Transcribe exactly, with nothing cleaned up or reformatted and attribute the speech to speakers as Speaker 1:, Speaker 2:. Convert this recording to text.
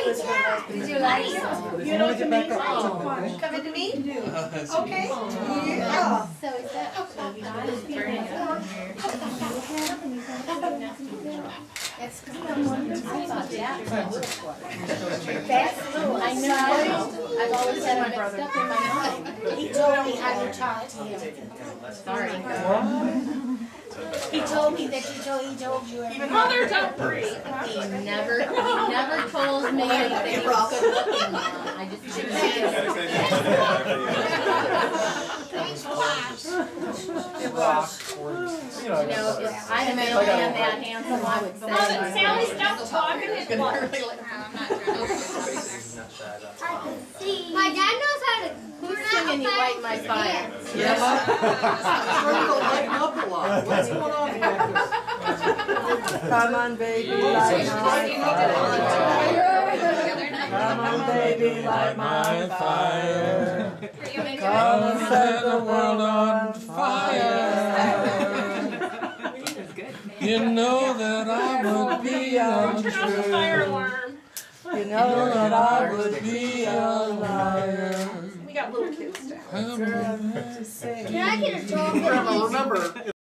Speaker 1: Did you like it?
Speaker 2: You know, to me,
Speaker 1: Coming to me?
Speaker 2: okay. Yeah.
Speaker 1: So is that It's I know. I've always had my brother up in my mind.
Speaker 3: He told me how you taught him.
Speaker 1: Sorry.
Speaker 3: He told me that you told he told you everything.
Speaker 2: Mother, don't breathe.
Speaker 1: He never, he never told me that he was good looking. I just didn't say it. You know, if I had a male man that handsome, I would say.
Speaker 2: Mother, Sally, stop talking. It's
Speaker 4: My dad knows how to
Speaker 1: Who's singing You Light My Fire?
Speaker 5: Yes. Starting to lighten up a lot. What's going on here?
Speaker 6: Come on, baby, light my fire. Come on, baby, light my fire. Come and set the world on fire. You know that I would be untrue.
Speaker 2: turn off the fire alarm.
Speaker 6: You know that I would be a liar.
Speaker 2: We got little kids down.
Speaker 6: Girl, I have to say.
Speaker 4: Can I get a dog?
Speaker 5: Grandma, remember,